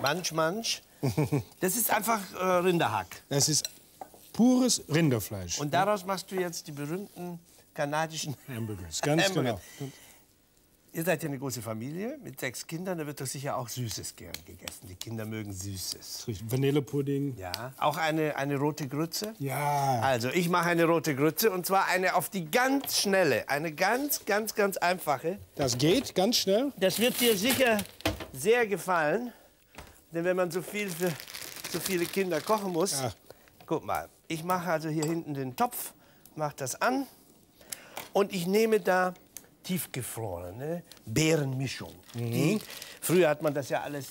Manch. Das ist einfach Rinderhack. Das ist pures Rinderfleisch. Und daraus machst du jetzt die berühmten kanadischen Hamburgers, ganz Hamburger. genau. Ihr seid ja eine große Familie mit 6 Kindern, da wird doch sicher auch Süßes gern gegessen. Die Kinder mögen Süßes. Vanillepudding. Ja. Auch eine rote Grütze? Ja. Also, ich mache eine rote Grütze und zwar eine auf die ganz schnelle, eine ganz einfache. Das geht ganz schnell. Das wird dir sicher sehr gefallen, denn wenn man so viel für so viele Kinder kochen muss, Ja. guck mal, ich mache also hier hinten den Topf, mache das an und ich nehme da tiefgefrorene Beerenmischung. Früher hat man das ja alles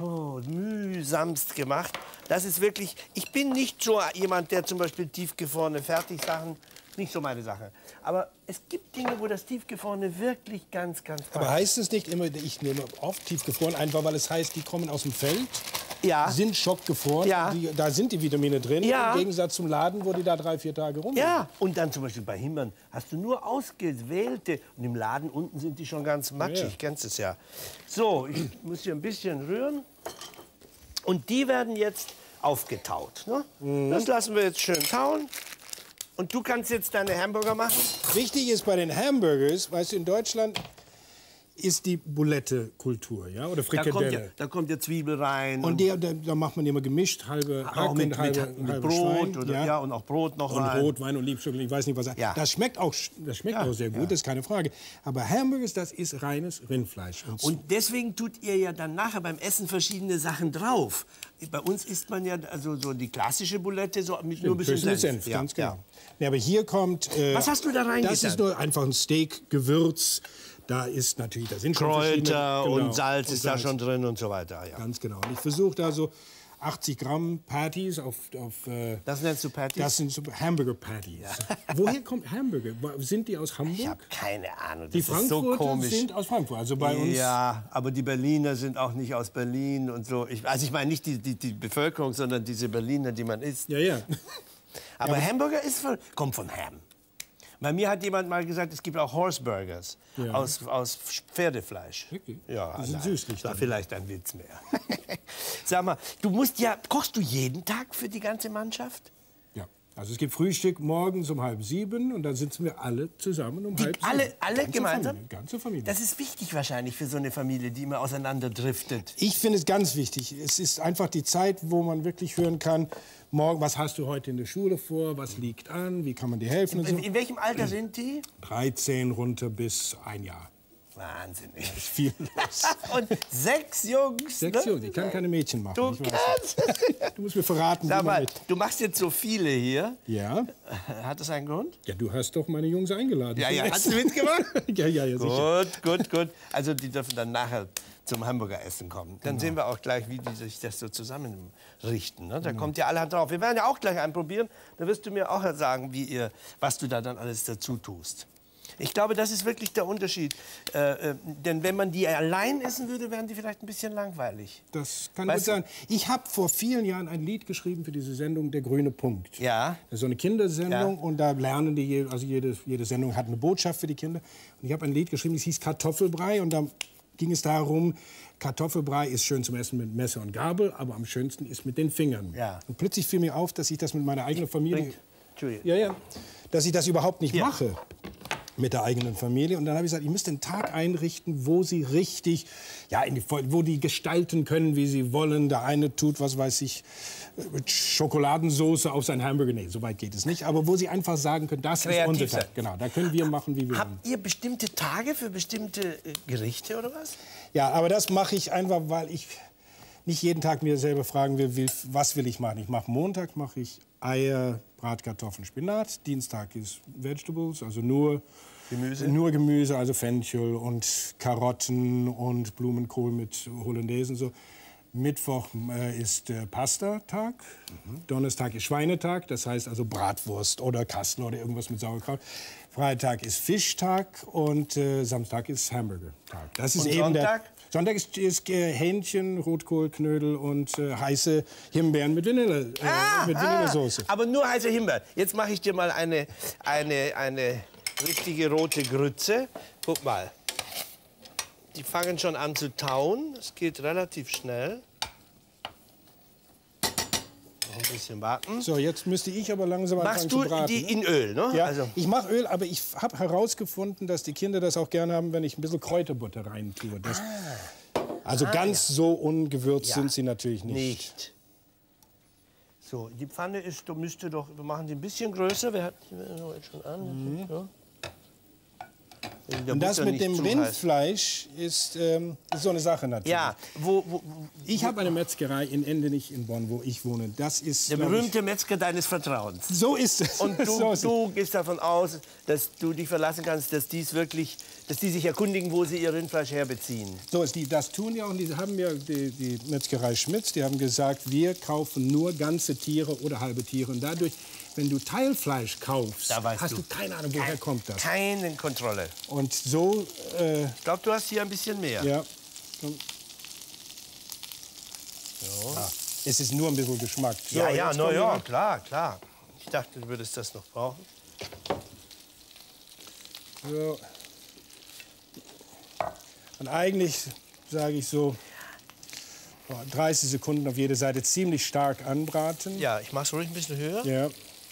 mühsamst gemacht. Das ist wirklich, ich bin nicht so jemand, der zum Beispiel tiefgefrorene Fertigsachen, nicht so meine Sache. Aber es gibt Dinge, wo das Tiefgefrorene wirklich ganz fein ist. Aber heißt es nicht immer, ich nehme oft tiefgefroren, einfach weil es heißt, die kommen aus dem Feld, Ja. sind schockgefroren, Ja. da sind die Vitamine drin, Ja. im Gegensatz zum Laden, wo die da 3, 4 Tage rumliegen. Ja, und dann zum Beispiel bei Himbeeren hast du nur ausgewählte. Und im Laden unten sind die schon ganz matschig, Ja. kennst es ja. So, ich muss hier ein bisschen rühren. Und die werden jetzt aufgetaut. Ne? Das lassen wir jetzt schön tauen. Und du kannst jetzt deine Hamburger machen? Wichtig ist bei den Hamburgers, weißt du, in Deutschland ist die Bulette-Kultur, ja, oder Frikadelle. Da kommt ja Zwiebel rein. Und da macht man immer gemischt, halbe Hack auch mit und halbe Brot Schwein, oder, ja. Und auch Brot noch und rein. Rotwein und Liebstöckel, ich weiß nicht was. Ja. Das schmeckt auch sehr gut, das ist keine Frage. Aber Hamburgers, das ist reines Rindfleisch. Und deswegen tut ihr ja dann nachher beim Essen verschiedene Sachen drauf. Bei uns isst man ja also so die klassische Bulette so mit nur ein bisschen Senf. Ja, ganz genau. ja. Ja, aber hier kommt... Was hast du da reingetan? Das ist nur einfach ein Steak, Gewürz. Da ist natürlich, da sind schon Kräuter verschiedene- und Salz und ist da schon drin und so weiter. Ja. Ganz genau. Und ich versuche da so 80 Gramm Patties auf Das nennst du Patties? das sind so Hamburger Patties. Woher kommt Hamburger? Sind die aus Hamburg? Ich habe keine Ahnung. Das Die ist so Frankfurter komisch. sind aus Frankfurt, also bei uns. Ja, aber die Berliner sind auch nicht aus Berlin und so. Also ich meine nicht die Bevölkerung, sondern diese Berliner, die man isst. Ja. Aber Hamburger kommt von Ham. Bei mir hat jemand mal gesagt, es gibt auch Horseburgers aus Pferdefleisch. Wirklich? Ja, Die sind nein, süßlich das war dann. vielleicht ein Witz mehr. Sag mal, kochst du jeden Tag für die ganze Mannschaft? Ja. Also es gibt Frühstück morgens um 6:30 und dann sitzen wir alle zusammen um 6:30. Alle Ganze gemeinsam? Familie, ganze Familie. Das ist wichtig wahrscheinlich für so eine Familie, die immer auseinanderdriftet. Ich finde es ganz wichtig. Es ist einfach die Zeit, wo man wirklich hören kann, morgen, was hast du heute in der Schule vor, was liegt an, wie kann man dir helfen und so. In welchem Alter sind die? 13 runter bis 1 Jahr. Wahnsinnig. Ist viel los. Und 6 Jungs. 6 ne? Jungs, ich kann keine Mädchen machen. Du ich weiß kannst. nicht. Du musst mir verraten, Sag wie man mal, mit... du machst jetzt so viele hier. Ja? Hat das einen Grund? Ja, du hast doch meine Jungs eingeladen. Ja, zum hast du Essen. mitgemacht? ja, sicher. Gut. Also die dürfen dann nachher zum Hamburger Essen kommen. Dann sehen wir auch gleich, wie die sich das so zusammenrichten. Ne? Da kommt ja allerhand drauf. Wir werden ja auch gleich einen probieren. Da wirst du mir auch sagen, was du da dann alles dazu tust. Ich glaube, das ist wirklich der Unterschied. Denn wenn man die allein essen würde, wären die vielleicht ein bisschen langweilig. Das kann Weißt gut sein. Ich habe vor vielen Jahren ein Lied geschrieben für diese Sendung Der grüne Punkt. Ja. Das ist so eine Kindersendung Ja. und da lernen die, also jede Sendung hat eine Botschaft für die Kinder. Und ich habe ein Lied geschrieben, das hieß Kartoffelbrei und da ging es darum, Kartoffelbrei ist schön zum Essen mit Messer und Gabel, aber am schönsten ist mit den Fingern. Ja. Und plötzlich fiel mir auf, dass ich das mit meiner eigenen Familie, Entschuldigung. ja, dass ich das überhaupt nicht Ja. mache mit der eigenen Familie. Und dann habe ich gesagt, ich müsste einen Tag einrichten, wo sie richtig, wo die gestalten können, wie sie wollen. Der eine tut, was weiß ich, mit Schokoladensoße auf sein Hamburger. Nee, so weit geht es nicht. Aber wo sie einfach sagen können, das ist unser sein. Tag. Genau, da können wir machen, wie wir wollen. Habt ihr bestimmte Tage für bestimmte Gerichte oder was? Ja, aber das mache ich einfach, weil ich nicht jeden Tag mir selber fragen will, was will ich machen. Ich mache Montag mache ich Eier, Bratkartoffeln, Spinat. Dienstag ist Vegetables, also nur Gemüse, also Fenchel und Karotten und Blumenkohl mit Hollandaise und so. Mittwoch ist Pasta-Tag, Donnerstag ist Schweinetag, das heißt also Bratwurst oder Kastel oder irgendwas mit Sauerkraut. Freitag ist Fischtag und Samstag ist Hamburger-Tag. Das ist Und eben Sonntag? Sonntag ist Hähnchen, Rotkohlknödel und heiße Himbeeren mit Vanillesoße. Aber nur heiße Himbeeren. Jetzt mache ich dir mal eine richtige rote Grütze. Guck mal. Die fangen schon an zu tauen. Es geht relativ schnell. Noch ein bisschen warten. So, jetzt müsste ich aber langsam anfangen zu Machst braten. du die in Öl, ne? Ja, Also, ich mache Öl, aber ich habe herausgefunden, dass die Kinder das auch gerne haben, wenn ich ein bisschen Kräuterbutter rein tue. Also ganz so ungewürzt sind sie natürlich nicht. So, die Pfanne ist, müsste doch, wir machen sie ein bisschen größer. Wir hatten die schon an. Ja. Und das mit dem Rindfleisch ist so eine Sache natürlich. Ja, ich habe eine Metzgerei in Endenich in Bonn, wo ich wohne. Das ist der berühmte Metzger deines Vertrauens. So ist es. Und du gehst davon aus, dass du dich verlassen kannst, dass die sich erkundigen, wo sie ihr Rindfleisch herbeziehen. So ist das tun ja, und die haben ja die Metzgerei Schmitz, die haben gesagt, wir kaufen nur ganze Tiere oder halbe Tiere. Und dadurch, wenn du Teilfleisch kaufst, hast du keine Ahnung, woher kommt das. Keine Kontrolle. Und so... ich glaube, du hast hier ein bisschen mehr. Ja. So. Es ist nur ein bisschen Geschmack. So, ja, klar. Ich dachte, du würdest das noch brauchen. So. Und eigentlich sage ich so 30 Sekunden auf jede Seite ziemlich stark anbraten. Ja, ich mache es ruhig ein bisschen höher. Ja.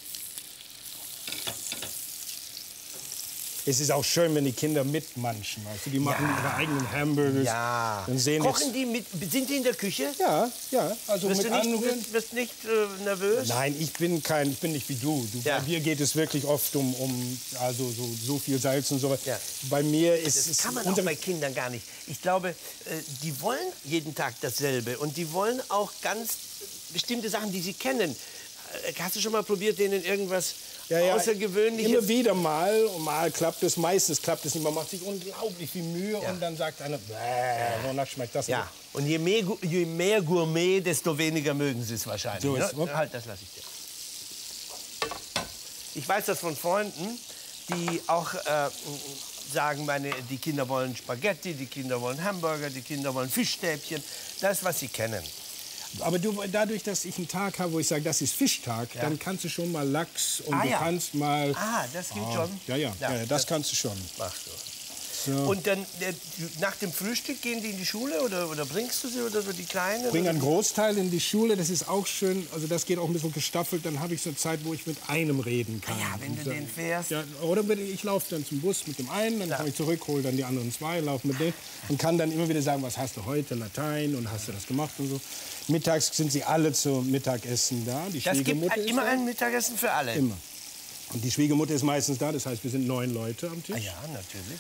Es ist auch schön, wenn die Kinder mitmanschen. Also die machen ihre eigenen Hamburgers. Ja. Dann sehen Kochen die mit? Sind die in der Küche? Ja. Also Wirst mit du anrühren. nicht, nicht nervös? Nein, ich bin nicht wie du. Bei dir geht es wirklich oft um also so viel Salz und sowas. Ja. Bei mir ist Das kann man auch bei Kindern gar nicht. Ich glaube, die wollen jeden Tag dasselbe. Und die wollen auch ganz bestimmte Sachen, die sie kennen. Hast du schon mal probiert, denen irgendwas Außergewöhnliches? Immer wieder mal. Und mal klappt es, meistens klappt es nicht. Man macht sich unglaublich viel Mühe und dann sagt einer, wonach schmeckt das nicht? Ja, und je mehr Gourmet, desto weniger mögen sie es wahrscheinlich. So ist, ne? Halt, das lasse ich dir. Ich weiß das von Freunden, die auch sagen, die Kinder wollen Spaghetti, die Kinder wollen Hamburger, die Kinder wollen Fischstäbchen. Das, was sie kennen. Aber dadurch, dass ich einen Tag habe, wo ich sage, das ist Fischtag, dann kannst du schon mal Lachs und du kannst mal... das geht schon? Ja, das kannst du schon. Machst du. So. Und dann nach dem Frühstück gehen die in die Schule oder bringst du sie oder so die Kleinen? Ich bringe einen Großteil in die Schule, das ist auch schön. Also das geht auch ein bisschen gestaffelt. Dann habe ich so eine Zeit, wo ich mit einem reden kann. Ja, wenn du den fährst. Ja, oder ich laufe dann zum Bus mit dem einen, dann komme ich zurück, hole dann die anderen zwei, laufe mit denen und kann dann immer wieder sagen, was hast du heute, Latein und hast du das gemacht und so. Mittags sind sie alle zum Mittagessen da. Die Das Schwiegermutter gibt immer ein Mittagessen für alle? Immer. Und die Schwiegermutter ist meistens da, das heißt, wir sind 9 Leute am Tisch. Ja, natürlich.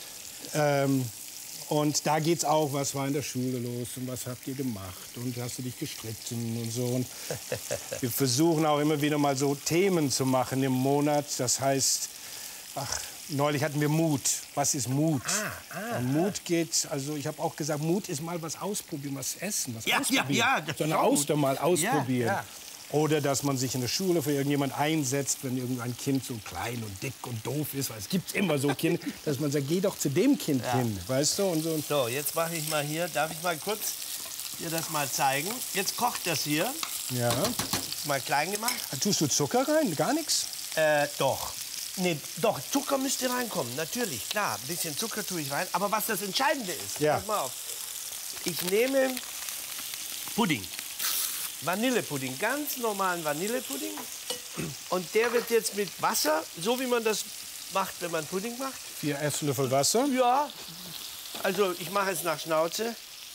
Und da geht's auch, was war in der Schule los und was habt ihr gemacht und hast du dich gestritten und so. Und wir versuchen auch immer wieder mal so Themen zu machen im Monat. Das heißt, neulich hatten wir Mut. Was ist Mut? Und Mut geht, also ich habe auch gesagt, Mut ist mal was ausprobieren, was essen, was ausprobieren. das so eine ist auch Auster mal ausprobieren. Ja. Oder dass man sich in der Schule für irgendjemand einsetzt, wenn irgendein Kind so klein und dick und doof ist, weil es gibt immer so Kinder, dass man sagt, geh doch zu dem Kind hin, weißt du? Und so. So, jetzt mache ich mal hier, darf ich mal kurz dir das mal zeigen? Jetzt kocht das hier. Ja. Ist mal klein gemacht. Tust du Zucker rein? Gar nichts? Doch. Nee, doch, Zucker müsste reinkommen, natürlich, klar. Ein bisschen Zucker tue ich rein. Aber was das Entscheidende ist, pass mal auf. Ich nehme Pudding. Vanillepudding, ganz normalen Vanillepudding. Und der wird jetzt mit Wasser, so wie man das macht, wenn man Pudding macht. 4 Esslöffel Wasser. Ja, also ich mache es nach Schnauze.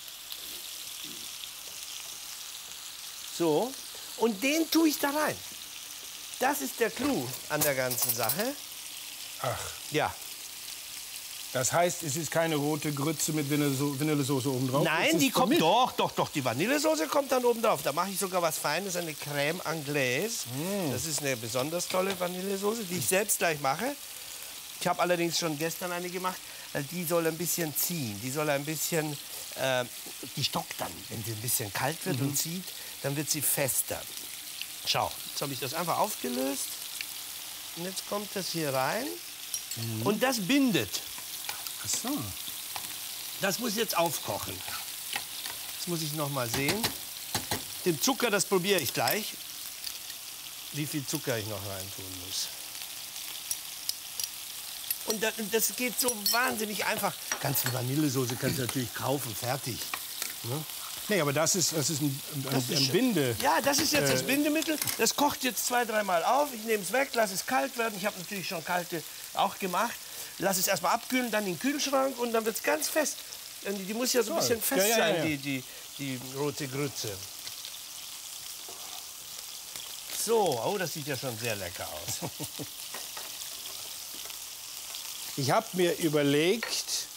So, und den tue ich da rein. Das ist der Clou an der ganzen Sache. Ach. Ja. Das heißt, es ist keine rote Grütze mit Vanillesoße oben drauf? Nein, die kommt doch. Die Vanillesoße kommt dann oben drauf. Da mache ich sogar was Feines, eine Crème Anglaise. Das ist eine besonders tolle Vanillesoße, die ich selbst gleich mache. Ich habe allerdings schon gestern eine gemacht. Die soll ein bisschen ziehen. Die soll ein bisschen, die stockt dann. Wenn sie ein bisschen kalt wird und zieht, dann wird sie fester. Schau, jetzt habe ich das einfach aufgelöst. Und jetzt kommt das hier rein. Und das bindet. Ach so. Das muss jetzt aufkochen. Das muss ich noch mal sehen. Den Zucker, das probiere ich gleich. Wie viel Zucker ich noch reintun muss. Und das geht so wahnsinnig einfach. Ganz viel Vanillesoße kannst du natürlich kaufen, fertig. Ne? Nee, aber das ist ein Binde. Ja, das ist jetzt das Bindemittel. Das kocht jetzt 2-3 Mal auf. Ich nehme es weg, lasse es kalt werden. Ich habe natürlich schon kalte auch gemacht. Lass es erstmal abkühlen, dann in den Kühlschrank und dann wird es ganz fest. Die muss ja so ein bisschen fest sein, die rote Grütze. So, oh, das sieht ja schon sehr lecker aus. Ich habe mir überlegt,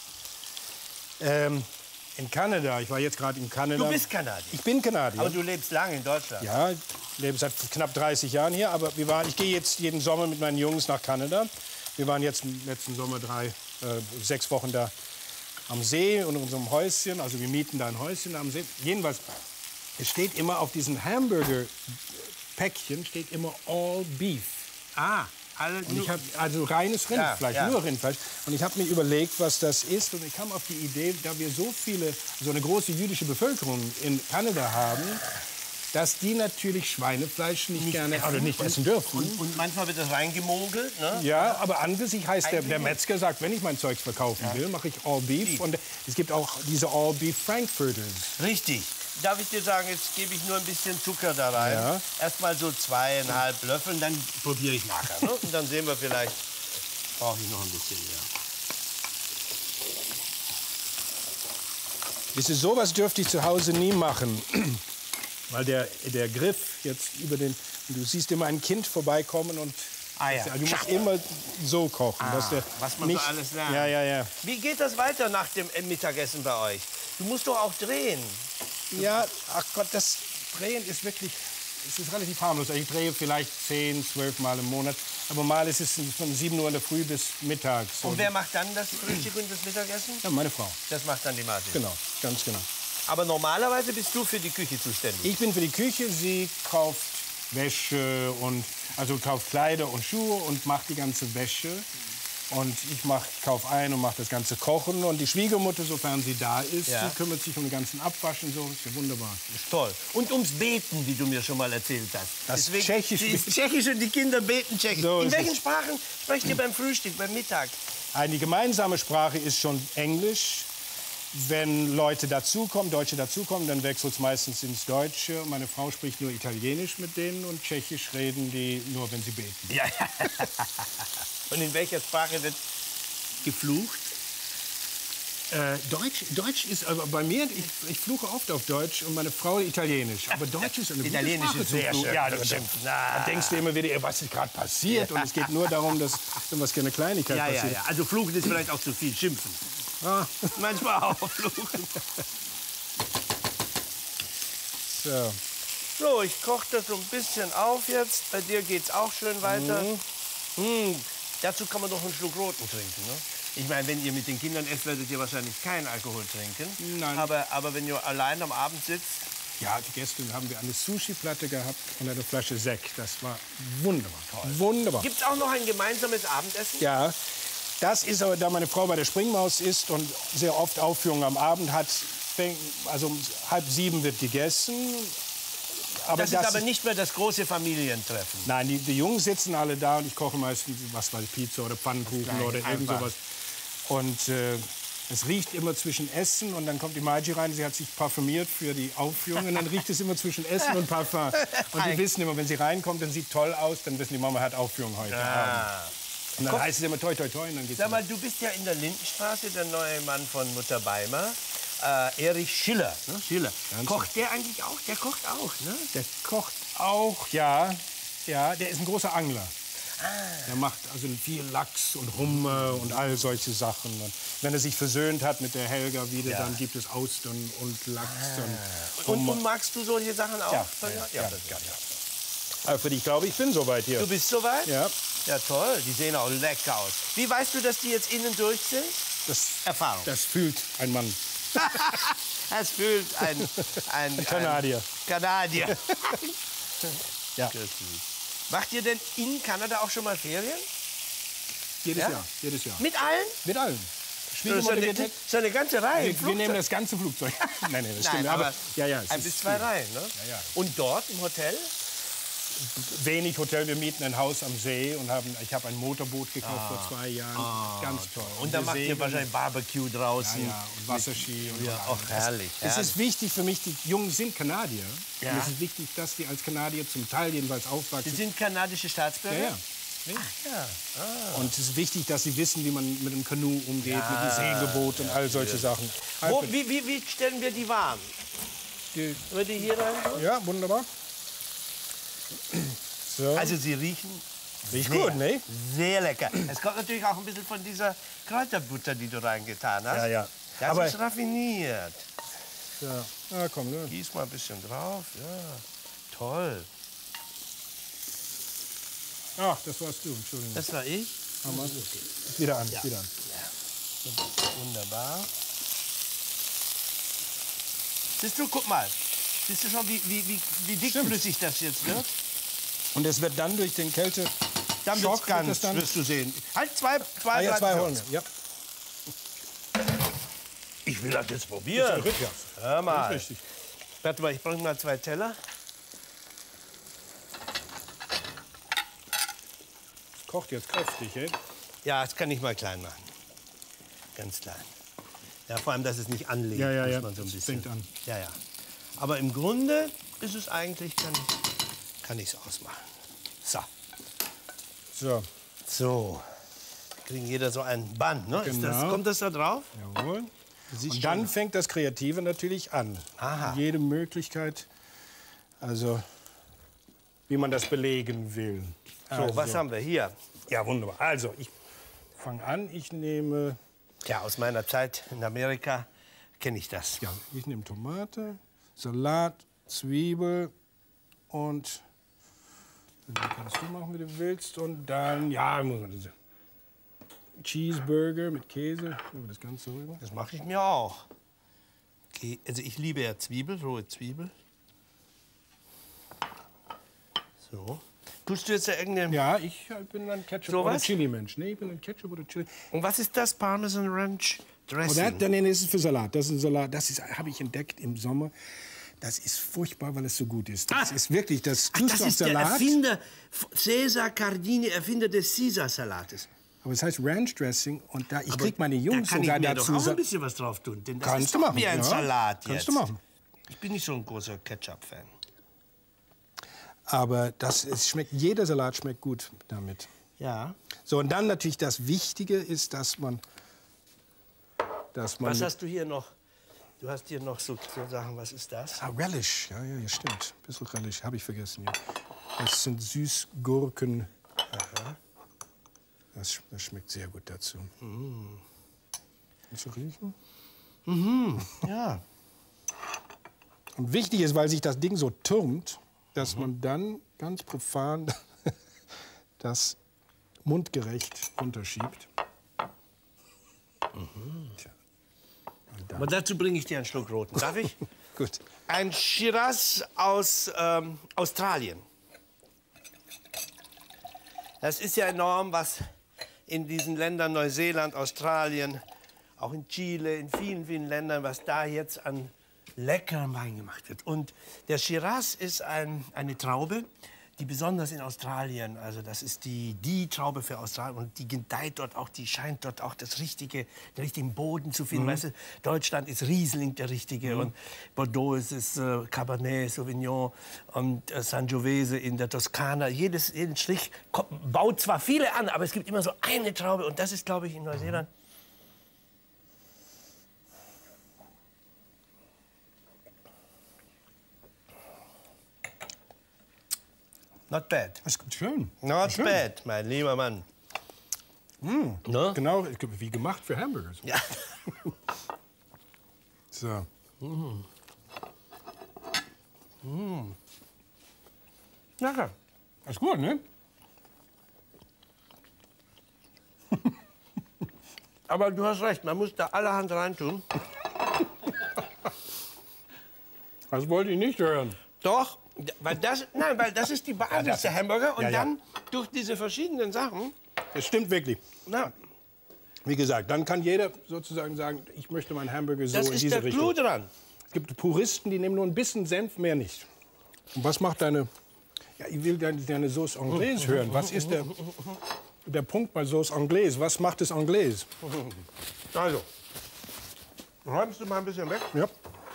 in Kanada, ich war jetzt gerade in Kanada. Du bist Kanadier? Ich bin Kanadier. Aber du lebst lange in Deutschland? Ja, ich lebe seit knapp 30 Jahren hier. Aber ich gehe jetzt jeden Sommer mit meinen Jungs nach Kanada. Wir waren jetzt im letzten Sommer 6 Wochen da am See und in unserem Häuschen. Also wir mieten da ein Häuschen am See. Jedenfalls, es steht immer auf diesen Hamburger-Päckchen steht immer All Beef. Ah. Und ich also reines Rindfleisch, nur Rindfleisch. Und ich habe mir überlegt, was das ist. Und ich kam auf die Idee, da wir so eine große jüdische Bevölkerung in Kanada haben, dass die natürlich Schweinefleisch nicht gerne essen dürfen. Und manchmal wird das reingemogelt, ne? Ja, aber an sich heißt der Metzger sagt, wenn ich mein Zeug verkaufen will, mache ich All Beef. Und es gibt auch diese All Beef Frankfurters. Richtig. Darf ich dir sagen, jetzt gebe ich nur ein bisschen Zucker da rein. Ja. Erstmal so 2,5 Löffel, dann probiere ich nachher. Ne? Und dann sehen wir vielleicht, brauche ich noch ein bisschen mehr. Sowas dürfte ich zu Hause nie machen. Weil der Griff jetzt über den... Du siehst immer ein Kind vorbeikommen und... Du musst immer so kochen. Dass der was man so alles lernt. Ja. Wie geht das weiter nach dem Mittagessen bei euch? Du musst doch auch drehen. Ja, ach Gott, das Drehen ist wirklich... Es ist relativ harmlos. Ich drehe vielleicht 10, 12 Mal im Monat. Aber mal ist es von 7 Uhr in der Früh bis mittags. Und wer macht dann das Frühstück und das Mittagessen? Ja, meine Frau. Das macht dann die Martin? Genau, ganz genau. Aber normalerweise bist du für die Küche zuständig? Ich bin für die Küche, sie kauft Wäsche und kauft Kleider und Schuhe und macht die ganze Wäsche. Und ich kaufe ein und mache das ganze Kochen. Und die Schwiegermutter, sofern sie da ist, die kümmert sich um den ganzen Abwaschen. So. Ist ja wunderbar. Das ist toll. Und ums Beten, wie du mir schon mal erzählt hast. Deswegen, Tschechisch. Sie ist Tschechisch und die Kinder beten Tschechisch. So in welchen Sprachen sprecht ihr beim Frühstück, beim Mittag? Die gemeinsame Sprache ist schon Englisch. Wenn Leute dazukommen, Deutsche dazukommen, dann wechselt es meistens ins Deutsche. Meine Frau spricht nur Italienisch mit denen und Tschechisch reden die nur, wenn sie beten. Ja. Und in welcher Sprache wird geflucht? Deutsch ist, aber bei mir, ich fluche oft auf Deutsch und meine Frau Italienisch. Aber Deutsch ist eine gute Italienisch Sprache ist sehr schön. Ja, das stimmt. Da denkst du immer wieder, was ist gerade passiert? Und es geht nur darum, dass irgendwas keine Kleinigkeit passiert. Ja. Also fluchen ist vielleicht auch zu viel, schimpfen. Manchmal auch fluchen. So, ich koche das so ein bisschen auf jetzt. Bei dir geht's auch schön weiter. Dazu kann man doch einen Schluck Roten trinken, ne? Ich meine, wenn ihr mit den Kindern esst, werdet ihr wahrscheinlich keinen Alkohol trinken. Nein. Aber wenn ihr allein am Abend sitzt... Ja, gestern haben wir eine Sushi-Platte gehabt und eine Flasche Sekt. Das war wunderbar. Toll. Wunderbar. Gibt es auch noch ein gemeinsames Abendessen? Ja. Das ist aber, da meine Frau bei der Springmaus ist und sehr oft Aufführungen am Abend hat, also um 6:30 wird gegessen. Aber das ist aber nicht mehr das große Familientreffen. Nein, die Jungs sitzen alle da und ich koche meistens, Pizza oder Pfannkuchen oder irgend sowas. Und es riecht immer zwischen Essen und dann kommt die Margie rein, sie hat sich parfümiert für die Aufführung und dann riecht es immer zwischen Essen und Parfum. Und die wissen immer, wenn sie reinkommt, dann sieht toll aus, dann wissen die Mama hat Aufführung heute Abend. Und dann heißt es immer toi, toi, toi. Und dann geht's. Sag mal, du bist ja in der Lindenstraße der neue Mann von Mutter Beimer. Erich Schiller. Ne? Schiller. Kocht der eigentlich auch? Der kocht auch, ne? Der kocht auch, ja. Ja, der ist ein großer Angler. Der macht also viel Lachs und Hummer und all solche Sachen. Und wenn er sich versöhnt hat mit der Helga wieder, dann gibt es Austern und Lachs und Hummer. Und magst du solche Sachen auch? Ja. Aber für dich glaube ich bin soweit hier. Du bist soweit? Ja. Ja, toll. Die sehen auch lecker aus. Wie weißt du, dass die jetzt innen durch sind? Erfahrung. Das fühlt ein Mann. Das fühlt ein Kanadier. Kanadier. Ja. Macht ihr denn in Kanada auch schon mal Ferien? Jedes Jahr. Mit allen? Mit allen. So eine ganze Reihe. Wir nehmen das ganze Flugzeug. Nein, das stimmt. Aber 1 bis 2 Reihen, ne? Ja. Und dort im Hotel? wenig Hotel. Wir mieten ein Haus am See und ich habe ein Motorboot gekauft vor 2 Jahren. Ganz toll. Und da macht ihr wahrscheinlich Barbecue draußen. Ja, und Wasserski. Und ja, auch herrlich. Es ist wichtig für mich, die Jungen sind Kanadier. Ja. Und es ist wichtig, dass die als Kanadier zum Teil jedenfalls aufwachsen. Sie sind kanadische Staatsbürger? Ja, ja. Und es ist wichtig, dass sie wissen, wie man mit dem Kanu umgeht, mit dem Segelboot und all solche Sachen. Wie stellen wir die warm? Würde hier rein? Ja, wunderbar. So. Also sie riechen Riecht gut, ne? Sehr lecker. Es kommt natürlich auch ein bisschen von dieser Kräuterbutter, die du reingetan hast. Ja, ja. Das Aber ist raffiniert. ja. Ah, komm, ne? Gieß mal ein bisschen drauf. Ja, toll. Ach, das warst du, Entschuldigung. Das war ich. Aber ist wieder an, Ja. wieder an. Wunderbar. Siehst du, guck mal. Siehst du schon, wie dickflüssig das jetzt wird? Und es wird dann durch den Kälte... Dann wird's ganz, wirst du sehen. Halt zwei holen. Ja. Ich will das jetzt probieren. Rückwärts. Hör mal. Richtig. Warte mal, ich bringe mal 2 Teller. Kocht jetzt kräftig, ey. Ja, das kann ich mal klein machen. Ganz klein. Ja, vor allem, dass es nicht anlegt. Ja, ja, muss ja. man so ein Das bisschen. fängt an. Ja, ja. Aber im Grunde ist es eigentlich, kann ich es ausmachen. So. So, So. Kriegen jeder so ein Band, ne? Genau. Kommt das da drauf? jawohl. Und dann fängt das Kreative natürlich an. Aha. Jede Möglichkeit, also wie man das belegen will. So, was haben wir hier? Ja, wunderbar. Also, ich fange an. Ich nehme, Ja, aus meiner Zeit in Amerika kenne ich das. ja, ich nehme Tomate, Salat, Zwiebel und dann kannst du machen, wie du willst. Und dann, ja, muss man das. Cheeseburger mit Käse. Das Ganze rüber. Das mache ich mir auch. Okay, also ich liebe ja Zwiebel, rohe Zwiebel. So. Tust du jetzt ja irgendeine... Ja, ich bin ein Ketchup- So oder was? Chili-Mensch. Nee, ich bin ein Ketchup- oder Chili. Und was ist das? Parmesan Ranch Dressing? Oder? Nee, das ist für Salat. Das ist ein Salat. Das habe ich entdeckt im Sommer. Das ist furchtbar, weil es so gut ist. Das ist wirklich, das tust das du auf ist der Salat. Erfinder, Cesar Cardini, Erfinder des Caesar-Salates. Aber es heißt Ranch Dressing und ich krieg meine Jungs da kann sogar ich mir dazu. doch auch ein bisschen was drauf tun, denn das Kannst ist du doch machen, wie ein ja. Salat Kannst jetzt. du machen. Ich bin nicht so ein großer Ketchup-Fan. Aber schmeckt, jeder Salat schmeckt gut damit. Ja. So, und dann natürlich das Wichtige ist, dass man Was hast du hier noch? Du hast hier noch so Sachen, was ist das? Relish, ja, stimmt. Ein bisschen Relish, habe ich vergessen. Ja. Das sind Süßgurken. Aha. Das schmeckt sehr gut dazu. Willst du riechen? Ja. Und wichtig ist, weil sich das Ding so türmt, dass man dann ganz profan das mundgerecht runterschiebt. Tja. Aber dazu bringe ich dir einen Schluck roten. Darf ich? Gut. Ein Shiraz aus Australien. Das ist ja enorm, was in diesen Ländern, Neuseeland, Australien, auch in Chile, in vielen, vielen Ländern, was da jetzt an leckerem Wein gemacht wird. Und der Shiraz ist eine Traube, die besonders in Australien, also das ist die Traube für Australien und die gedeiht dort auch, die scheint dort auch den richtigen Boden zu finden. Weißt du, Deutschland ist Riesling der richtige und Bordeaux ist es Cabernet Sauvignon und Sangiovese in der Toskana. Jeden Strich baut zwar viele an, aber es gibt immer so eine Traube und das ist, glaube ich, in Neuseeland. Not bad. Das ist schön. Not Schön. bad, mein lieber Mann. Ne? Genau, wie gemacht für Hamburgers. Ja. So. Lecker. Das ist gut, ne? Aber du hast recht, man muss da allerhand reintun. Das wollte ich nicht hören. Doch, weil das ist die Basis der Hamburger. Und Ja, ja. dann durch diese verschiedenen Sachen, Das stimmt wirklich. na, Wie gesagt, dann kann jeder sozusagen sagen, ich möchte meinen Hamburger so das in ist diese der Richtung. Clou dran. Es gibt Puristen, die nehmen nur ein bisschen Senf, mehr nicht. Und was macht deine Ja, ich will deine Sauce Anglaise hören. Was ist der Punkt bei Sauce Anglaise? Was macht es Anglaise? Also, räumst du mal ein bisschen weg? Ja.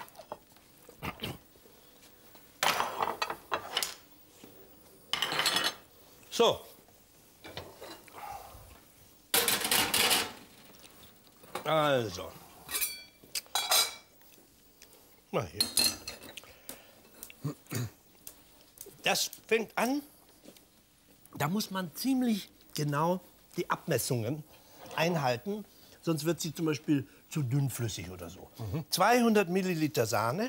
So. Also. Mal hier. Das fängt an, da muss man ziemlich genau die Abmessungen einhalten, sonst wird sie zum Beispiel zu dünnflüssig oder so. 200 Milliliter Sahne.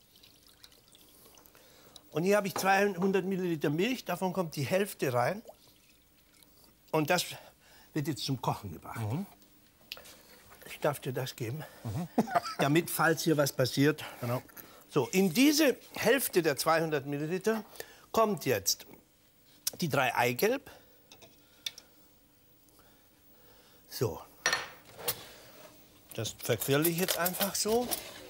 Und hier habe ich 200 Milliliter Milch, davon kommt die Hälfte rein. Und das wird jetzt zum Kochen gebracht. Ich darf dir das geben, damit, falls hier was passiert. Genau. So, in diese Hälfte der 200 Milliliter kommt jetzt die 3 Eigelb. So. Das verquirle ich jetzt einfach so.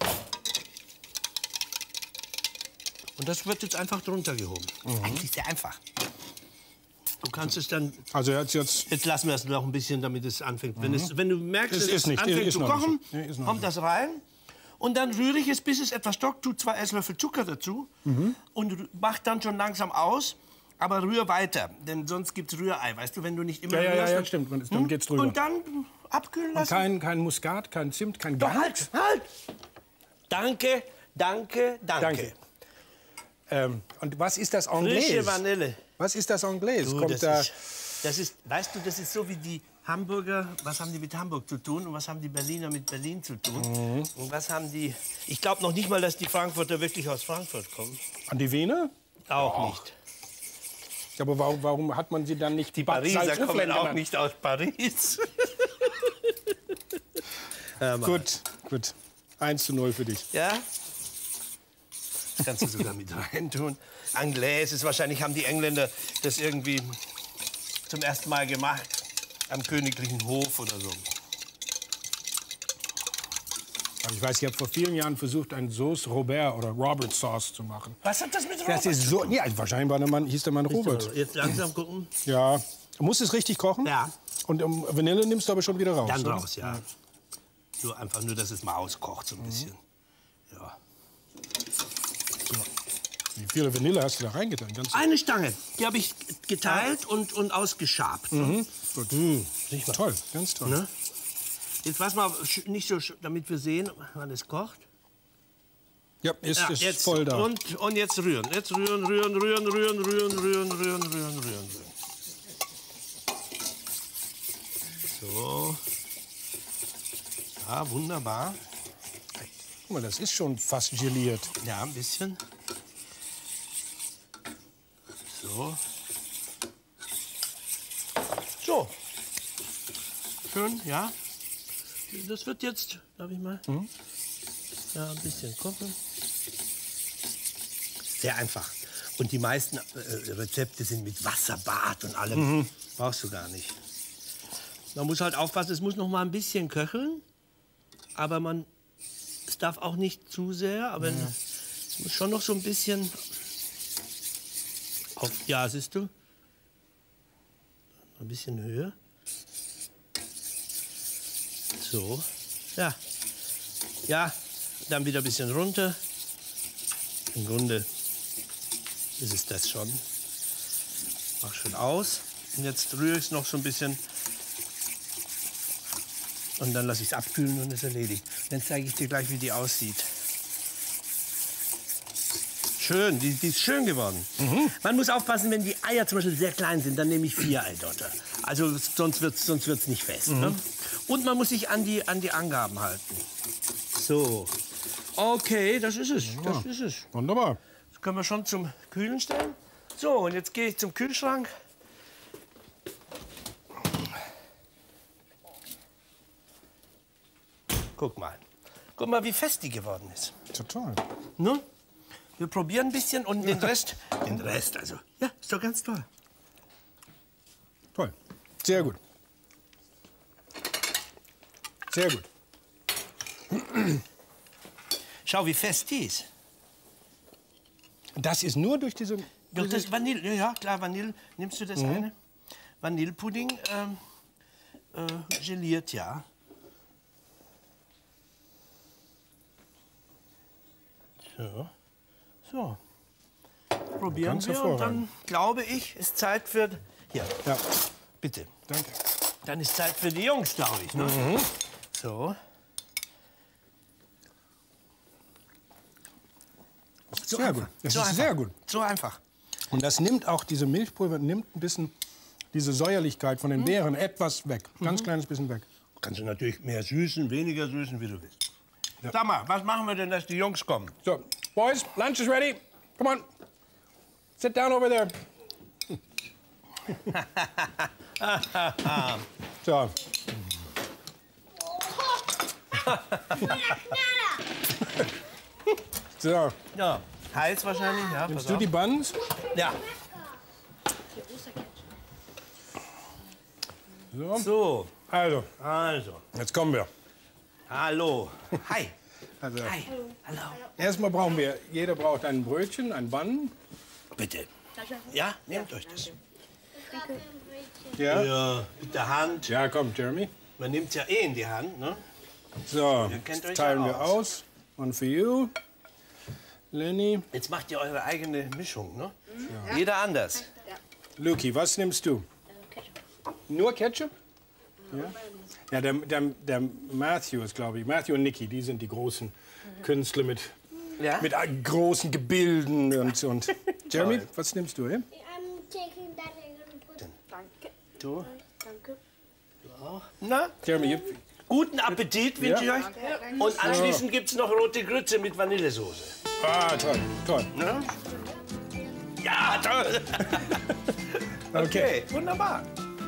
Und das wird jetzt einfach drunter gehoben. Eigentlich sehr einfach. Du kannst es dann... Also jetzt Jetzt lassen wir es noch ein bisschen, damit es anfängt. Wenn du merkst, Es dass ist es nicht- anfängt ist zu noch kochen, nicht so. Nee, ist noch kommt nicht das rein. Und dann rühre ich es, bis es etwas stockt, tu 2 Esslöffel Zucker dazu und mach dann schon langsam aus. Aber rühr weiter, denn sonst gibt es Rührei. Weißt du, wenn du nicht immer Ja, rührst, dann- stimmt. Dann geht's drüber. Und dann abkühlen lassen. Kein Muskat, kein Zimt, kein Doch, gar halt, halt! Danke, danke, danke. Danke. Und was ist das Frische Anglaise? Vanille. Was ist das Anglaise? Du, Kommt da... das ist, weißt du, das ist so wie die Hamburger, was haben die mit Hamburg zu tun und was haben die Berliner mit Berlin zu tun? Und was haben die, ich glaube noch nicht mal, dass die Frankfurter wirklich aus Frankfurt kommen. An die Wiener? Auch nicht. Aber warum hat man sie dann nicht... Die Pariser kommen Salzuflen auch genannt? nicht aus Paris. Gut. 1:0 für dich. Ja? Das kannst du sogar mit rein tun. Anglaise ist wahrscheinlich, haben die Engländer das irgendwie zum ersten Mal gemacht. Am königlichen Hof oder so. Ich weiß, ich habe vor vielen Jahren versucht, eine Sauce Robert oder Robert Sauce zu machen. Was hat das mit Robert? Das ist so... Ja, wahrscheinlich war der Mann, hieß der Mann Robert. Jetzt langsam gucken. Ja. Du musst es richtig kochen? Ja. Und Vanille nimmst du aber schon wieder raus, Dann oder? raus, ja. So einfach nur, dass es mal auskocht so ein bisschen. Ja. Wie viele Vanille hast du da reingetan? Ganz Eine Stange, die habe ich geteilt und ausgeschabt. gut. Riech mal. Toll, ganz toll. Ne? Jetzt was mal nicht so, damit wir sehen, wann es kocht. Ja, ist Ja, jetzt voll da. Und jetzt rühren. Jetzt rühren. So. Ja, wunderbar. Guck mal, das ist schon fast geliert. Ja, ein bisschen. So. So. Schön, ja. Das wird jetzt, darf ich mal? Ja, ein bisschen kochen. Sehr einfach. Und die meisten Rezepte sind mit Wasserbad und allem. Brauchst du gar nicht. Man muss halt aufpassen, es muss noch mal ein bisschen köcheln. Aber es darf auch nicht zu sehr. Aber es muss schon noch so ein bisschen... Ja, siehst du? Ein bisschen höher. So. Ja. Ja, dann wieder ein bisschen runter. Im Grunde ist es das schon. Mach schon aus. Und jetzt rühre ich es noch so ein bisschen. Und dann lasse ich es abkühlen und es erledigt. Dann zeige ich dir gleich, wie die aussieht. Schön, die ist schön geworden. Man muss aufpassen, wenn die Eier zum Beispiel sehr klein sind, dann nehme ich 4 Eidotter. Also sonst wird's nicht fest. Ne? Und man muss sich an die Angaben halten. So. Okay, das ist es. Das ist es. Wunderbar. Das können wir schon zum Kühlen stellen. So, und jetzt gehe ich zum Kühlschrank. Guck mal. Guck mal, wie fest die geworden ist. Total. Ne? Wir probieren ein bisschen und den Rest, also, ja, ist doch ganz toll. Toll. Sehr gut. Sehr gut. Schau, wie fest die ist. Das ist nur durch diese Doch, das Vanille, ja klar, Vanille. Nimmst du das eine? Vanillepudding geliert, ja. So. So. Probieren Ganz wir und dann hervorragend. glaube ich, ist Zeit für... Hier, Ja, bitte. danke. Dann ist Zeit für die Jungs, glaube ich. Ne? So. So Sehr einfach. gut. Das So ist einfach. sehr gut. So einfach. Und das nimmt auch, diese Milchpulver nimmt ein bisschen diese Säuerlichkeit von den Beeren etwas weg. Ganz kleines bisschen weg. Kannst du natürlich mehr süßen, weniger süßen, wie du willst. Sag mal, was machen wir denn, dass die Jungs kommen? So, boys, lunch is ready. Come on. Sit down over there. So. So, Ja, heiß wahrscheinlich, ja. nimmst Pass du auf. die Buns? Ja. So. So, Also, also. jetzt kommen wir. Hallo. Hi. Also, Hi. Hallo. erstmal brauchen wir, jeder braucht ein Brötchen, ein Bun. Bitte. Ja, nehmt euch das. Ja? Ja, mit der Hand. Ja, komm, Jeremy. Man nimmt ja eh in die Hand, ne? So, kennt jetzt euch teilen ja wir aus. aus. One for you. Lenny. Jetzt macht ihr eure eigene Mischung, ne? Ja. Jeder anders. Luki, was nimmst du? Nur Ketchup? Ja, der Matthew ist, glaube ich, Matthew und Nicky, die sind die großen Künstler mit Ja? großen Gebilden und Jeremy, was nimmst du? Eh? I'm taking that and put. Danke. Du? Danke. Na, Jeremy, guten Appetit wünsche Ja. ich euch. Und anschließend gibt's noch rote Grütze mit Vanillesoße. toll, toll. Ne? Ja, toll. Okay, wunderbar.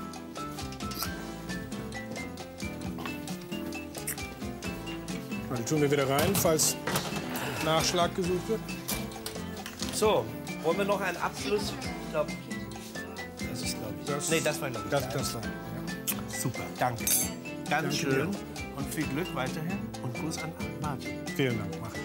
Dann tun wir wieder rein, falls Nachschlag gesucht wird. So, wollen wir noch einen Abschluss? Ich glaube, das ist, glaube ich. Nee, das war, glaube ich. Das war. Super, danke. Ganz Danke schön und viel Glück weiterhin und Gruß an Martin. Vielen Dank. Mach.